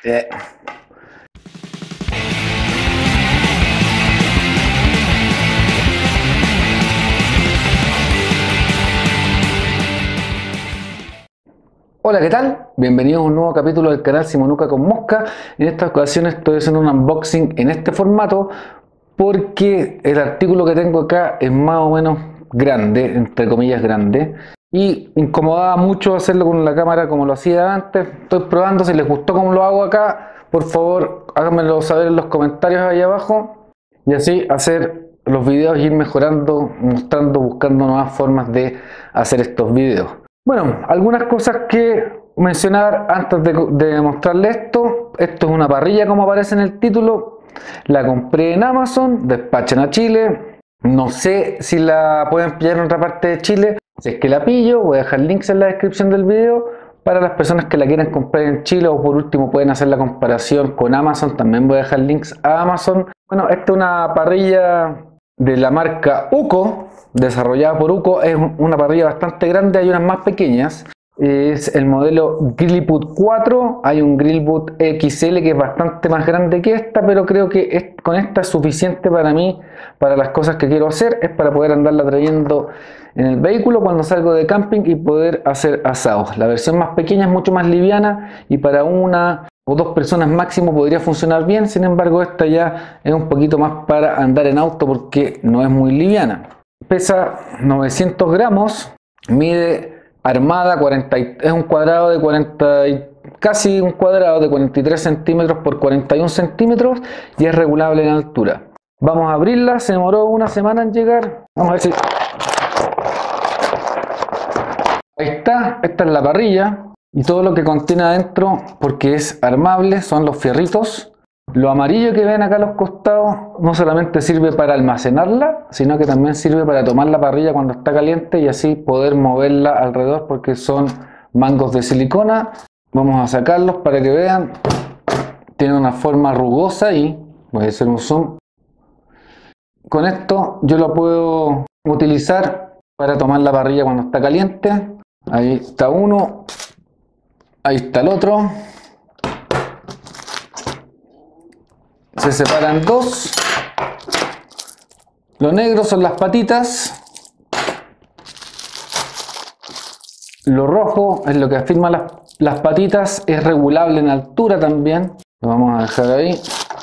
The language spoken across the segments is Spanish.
Eh. Hola, ¿qué tal? Bienvenidos a un nuevo capítulo del canal Simonuca con Mosca. En esta ocasión estoy haciendo un unboxing en este formato porque el artículo que tengo acá es más o menos grande, entre comillas grande, y incomodaba mucho hacerlo con la cámara como lo hacía antes. Estoy probando, si les gustó como lo hago acá, por favor háganmelo saber en los comentarios ahí abajo y así hacer los videos y ir mejorando, mostrando, buscando nuevas formas de hacer estos videos. Bueno, algunas cosas que mencionar antes de mostrarles esto. Esto es una parrilla como aparece en el título. La compré en Amazon, despachan a Chile. No sé si la pueden pillar en otra parte de Chile. Si es que la pillo, voy a dejar links en la descripción del video para las personas que la quieran comprar en Chile, o por último pueden hacer la comparación con Amazon. También voy a dejar links a Amazon. Bueno, esta es una parrilla de la marca UCO, desarrollada por UCO. Es una parrilla bastante grande, hay unas más pequeñas. Es el modelo Grillboot 4, hay un Grillboot XL que es bastante más grande que esta, pero creo que con esta es suficiente para mí, para las cosas que quiero hacer. Es para poder andarla trayendo en el vehículo cuando salgo de camping y poder hacer asados. La versión más pequeña es mucho más liviana y para una o dos personas máximo podría funcionar bien. Sin embargo, esta ya es un poquito más para andar en auto porque no es muy liviana. Pesa 900 gramos, mide armada 40, es un cuadrado de 40, casi un cuadrado de 43 centímetros por 41 centímetros y es regulable en altura. Vamos a abrirla, se demoró una semana en llegar. Vamos a ver si... Ahí está, esta es la parrilla y todo lo que contiene adentro, porque es armable, son los fierritos. Lo amarillo que ven acá a los costados no solamente sirve para almacenarla, sino que también sirve para tomar la parrilla cuando está caliente y así poder moverla alrededor, porque son mangos de silicona. Vamos a sacarlos para que vean. Tiene una forma rugosa y voy a hacer un zoom. Con esto yo lo puedo utilizar para tomar la parrilla cuando está caliente. Ahí está uno, ahí está el otro. Se separan dos. Lo negro son las patitas. Lo rojo es lo que afirma las patitas. Es regulable en altura también. Lo vamos a dejar ahí.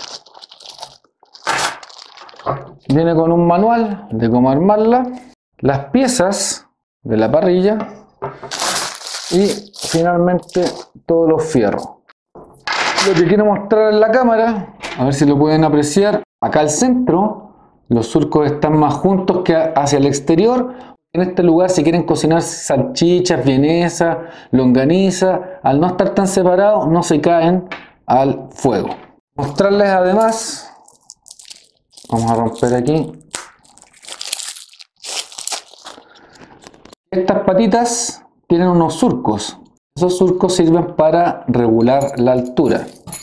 Viene con un manual de cómo armarla. Las piezas de la parrilla. Y finalmente todos los fierros. Lo que quiero mostrar en la cámara, a ver si lo pueden apreciar, acá al centro los surcos están más juntos que hacia el exterior. En este lugar, si quieren cocinar salchichas, vienesa, longaniza, al no estar tan separados no se caen al fuego. Mostrarles además, vamos a romper aquí, estas patitas tienen unos surcos. Esos surcos sirven para regular la altura.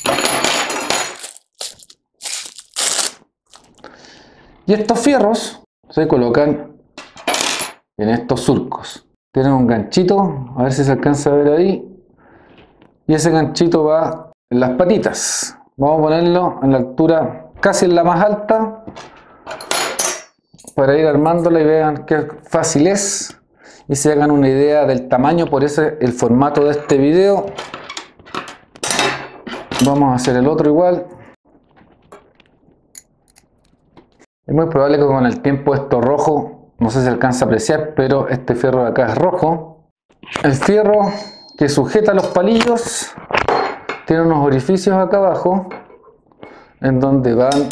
Y estos fierros se colocan en estos surcos. Tienen un ganchito, a ver si se alcanza a ver ahí. Y ese ganchito va en las patitas. Vamos a ponerlo en la altura casi en la más alta para ir armándola y vean qué fácil es. Y se hagan una idea del tamaño, por eso el formato de este video. Vamos a hacer el otro igual. Es muy probable que con el tiempo esto rojo, no sé si se alcanza a apreciar, pero este fierro de acá es rojo. El fierro que sujeta los palillos tiene unos orificios acá abajo en donde van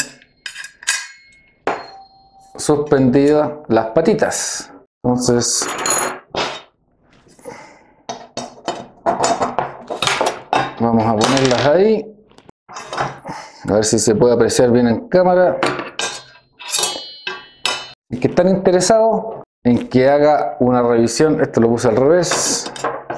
suspendidas las patitas. Entonces vamos a ponerlas ahí, a ver si se puede apreciar bien en cámara. El que están interesados en que haga una revisión, esto lo puse al revés,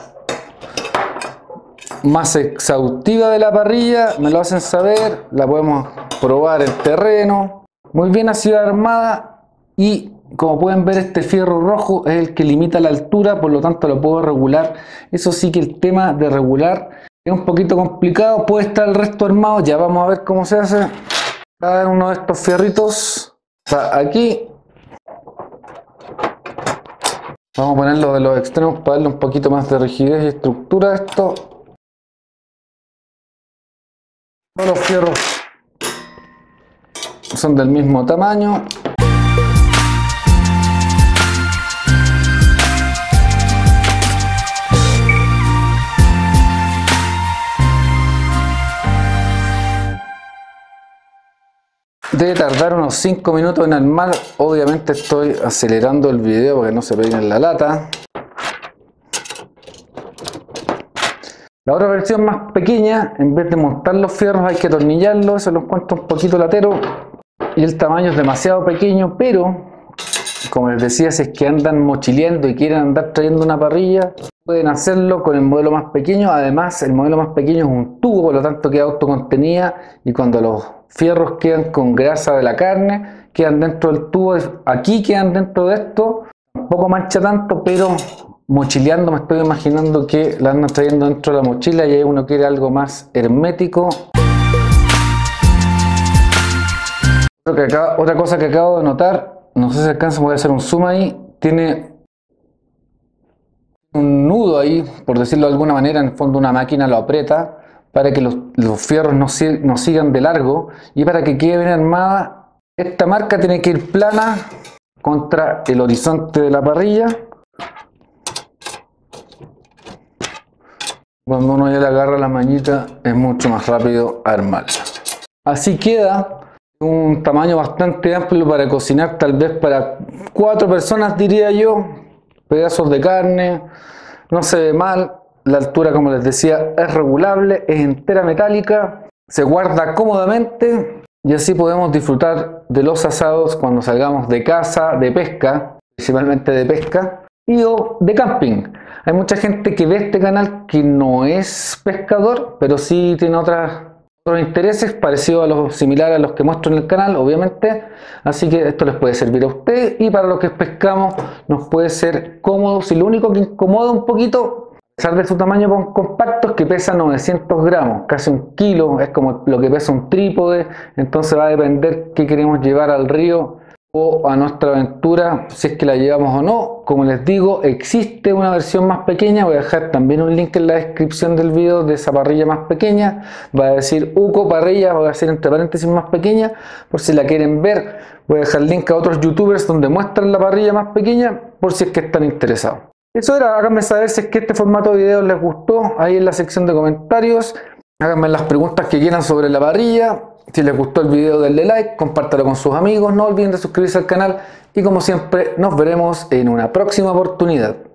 más exhaustiva de la parrilla, me lo hacen saber, la podemos probar en terreno. Muy bien ha sido armada y como pueden ver, este fierro rojo es el que limita la altura, por lo tanto lo puedo regular. Eso sí, que el tema de regular Es un poquito complicado, puede estar el resto armado, ya vamos a ver cómo se hace. Cada uno de estos fierritos va aquí. Vamos a ponerlo de los extremos para darle un poquito más de rigidez y estructura a esto. Todos los fierros son del mismo tamaño. Debe tardar unos 5 minutos en armar. Obviamente estoy acelerando el video para que no se pegue en la lata. La otra versión más pequeña, en vez de montar los fierros hay que atornillarlos, eso lo encuentro un poquito latero y el tamaño es demasiado pequeño, pero como les decía, si es que andan mochileando y quieren andar trayendo una parrilla, pueden hacerlo con el modelo más pequeño. Además, el modelo más pequeño es un tubo, por lo tanto queda autocontenida, y cuando los fierros quedan con grasa de la carne, quedan dentro del tubo. Aquí quedan dentro de esto, tampoco mancha tanto, pero mochileando me estoy imaginando que la andan trayendo dentro de la mochila y ahí uno quiere algo más hermético. Otra cosa que acabo de notar, no sé si alcanza, voy a hacer un zoom ahí, tiene un nudo ahí, por decirlo de alguna manera. En el fondo una máquina lo aprieta para que los fierros no sigan de largo y para que quede bien armada. Esta marca tiene que ir plana contra el horizonte de la parrilla. Cuando uno ya le agarra la mañita es mucho más rápido armarla. Así queda un tamaño bastante amplio para cocinar, tal vez para 4 personas diría yo. Pedazos de carne, no se ve mal. La altura, como les decía, es regulable, es entera metálica, se guarda cómodamente y así podemos disfrutar de los asados cuando salgamos de caza, de pesca, principalmente de pesca y o de camping. Hay mucha gente que ve este canal que no es pescador, pero sí tiene otros intereses parecidos a los similares a los que muestro en el canal, obviamente. Así que esto les puede servir a ustedes, y para los que pescamos nos puede ser cómodo. Si lo único que incomoda un poquito, a pesar de su tamaño compacto, es que pesa 900 gramos, casi 1 kilo, es como lo que pesa un trípode. Entonces va a depender qué queremos llevar al río o a nuestra aventura, si es que la llevamos o no. Como les digo, existe una versión más pequeña, voy a dejar también un link en la descripción del video de esa parrilla más pequeña. Va a decir UCO parrilla, voy a decir entre paréntesis más pequeña, por si la quieren ver. Voy a dejar el link a otros youtubers donde muestran la parrilla más pequeña, por si es que están interesados. Eso era, háganme saber si es que este formato de video les gustó ahí en la sección de comentarios. Háganme las preguntas que quieran sobre la parrilla. Si les gustó el video, denle like, compártalo con sus amigos, no olviden de suscribirse al canal y como siempre nos veremos en una próxima oportunidad.